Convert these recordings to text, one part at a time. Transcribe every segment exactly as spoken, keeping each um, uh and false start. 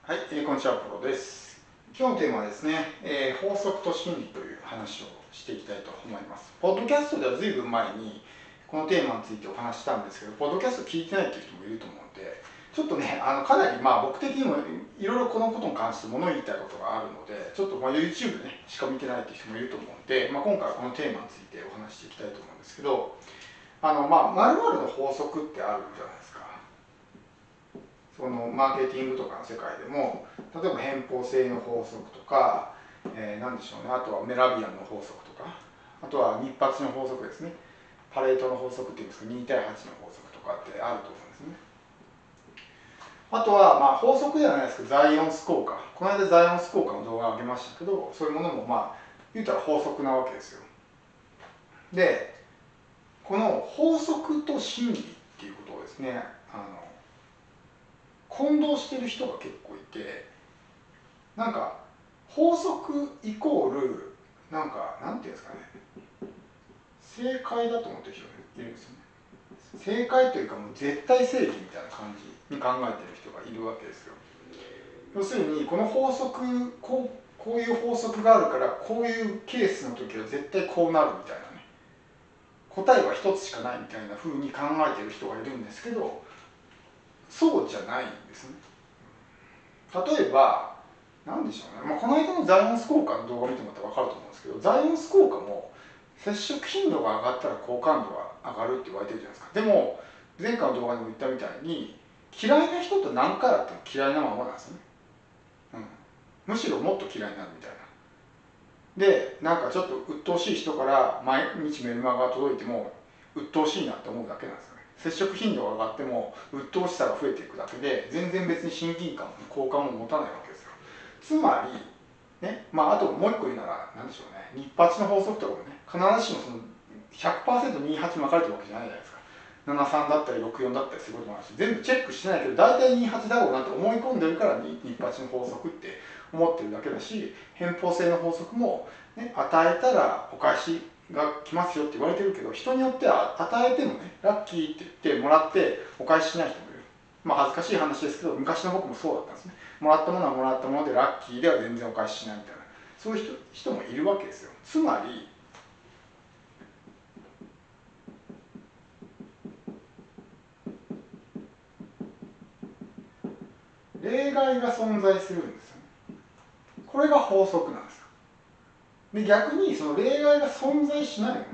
はい、えー、こんにちは、プロです。今日のテーマはですね、えー、法則と心理という話をしていきたいと思います。ポッドキャストでは随分前にこのテーマについてお話ししたんですけど、ポッドキャスト聞いてないっていう人もいると思うので、ちょっとね、あのかなりまあ僕的にもいろいろこのことに関して物言いたいことがあるので、ちょっとまあ YouTube でね、しか見てないっていう人もいると思うので、まあ、今回はこのテーマについてお話していきたいと思うんですけど、あのまあ、〇〇の法則ってあるじゃないですか。そのマーケティングとかの世界でも、例えば偏方性の法則とか、えー、何でしょうね、あとはメラビアンの法則とか、あとは日発の法則ですね、パレートの法則っていうんですか、に対はちの法則とかってあると思うんですね。あとは、まあ、法則ではないですけど、ザイオンス効果、この間ザイオンス効果の動画を上げましたけど、そういうものもまあ言うたら法則なわけですよ。で、この法則と心理っていうことをですね、あの混同してる人が結構いて、なんか法則イコールなんかなんていうんですかね、正解だと思ってる人がいるんですよね。正解というかもう絶対正義みたいな感じに考えてる人がいるわけですよ。要するにこの法則こうこういう法則があるからこういうケースの時は絶対こうなるみたいなね、答えは一つしかないみたいな風に考えてる人がいるんですけど、そうじゃないんですね。例えばなんでしょうね、まあ、この間のザイオンス効果の動画を見てもらったら分かると思うんですけど、ザイオンス効果も接触頻度が上がったら好感度が上がるって言われてるじゃないですか。でも前回の動画でも言ったみたいに、嫌いな人と何回会っても嫌いなままなんですよね、うん、むしろもっと嫌いになるみたいな。でなんかちょっと鬱陶しい人から毎日メルマガが届いても鬱陶しいなって思うだけなんですよね。接触頻度が上がっても鬱陶しさが増えていくだけで、全然別に親近感も好感も持たないわけですよ。つまりね、まあ、あともう一個言うなら何でしょうね、日発の法則とかもね、必ずしもその ひゃくパーセントにじゅうはち 分かれてるわけじゃないじゃないですか。ななじゅうさんだったりろくじゅうよんだったりすることもあるし、全部チェックしてないけど大体にじゅうはちだろうなって思い込んでるから日発の法則って思ってるだけだし、偏方性の法則も、ね、与えたらお返しが来ますよって言われてるけど、人によっては与えてもね、ラッキーって言ってもらってお返ししない人もいる。まあ恥ずかしい話ですけど、昔の僕もそうだったんですね。もらったものはもらったものでラッキーでは全然お返ししないみたいな、そういう人、人もいるわけですよ。つまり例外が存在するんですよね。これが法則なんですよ。で逆にその例外が存在しないもの、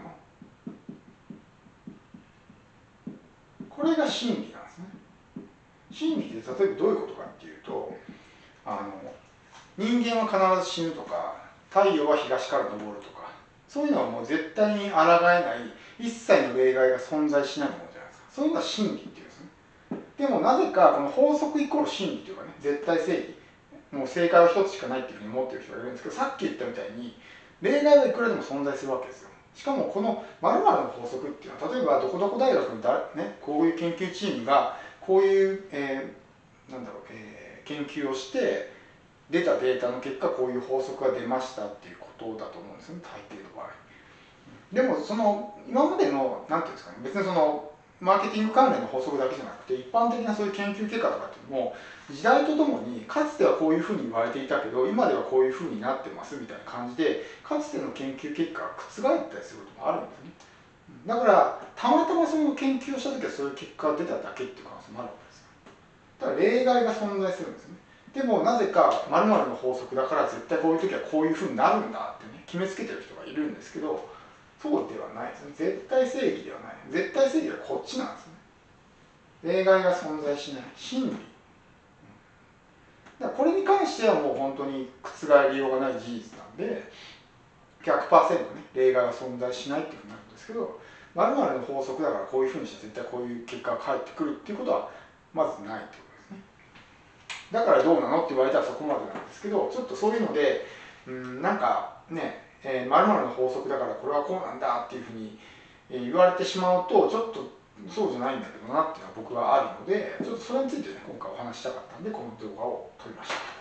これが真理なんですね。真理って例えばどういうことかっていうと、あの人間は必ず死ぬとか、太陽は東から昇るとか、そういうのはもう絶対に抗えない一切の例外が存在しないものじゃないですか。そういうのは真理っていうんですね。でもなぜかこの法則イコール真理というかね、絶対正義、もう正解は一つしかないっていうふうに思ってる人がいるんですけど、さっき言ったみたいに例外はいくらでも存在するわけですよ。しかもこの〇〇の法則っていうのは、例えばどこどこ大学のだ、ね、こういう研究チームがこういう、えー、なんだろう、えー、研究をして出たデータの結果こういう法則が出ましたっていうことだと思うんですよね、大抵の場合。でもその今までの何ていうんですかね、別にそのマーケティング関連の法則だけじゃなくて、一般的なそういう研究結果とかっていうのも時代とともに、かつてはこういうふうに言われていたけど今ではこういうふうになってますみたいな感じで、かつての研究結果が覆ったりすることもあるんですね。だからたまたまその研究をした時はそういう結果が出ただけっていう可能性もあるわけですよ。だから例外が存在するんですね。でもなぜか〇〇の法則だから絶対こういう時はこういうふうになるんだってね、決めつけてる人がいるんですけど、そうではないですね。絶対正義ではない。絶対正義はこっちなんですね。例外が存在しない。真理。だからこれに関してはもう本当に覆りようがない事実なんで、ひゃくパーセント ね、例外は存在しないっていうふうになるんですけど、〇〇の法則だからこういうふうにして絶対こういう結果が返ってくるっていうことはまずないってことですね。だからどうなのって言われたらそこまでなんですけど、ちょっとそういうので、うん、なんかね、えー、〇〇の法則だからこれはこうなんだっていうふうに言われてしまうと、ちょっとそうじゃないんだけどなっていうのは僕はあるので、ちょっとそれについてね、今回お話したかったんで、この動画を撮りました。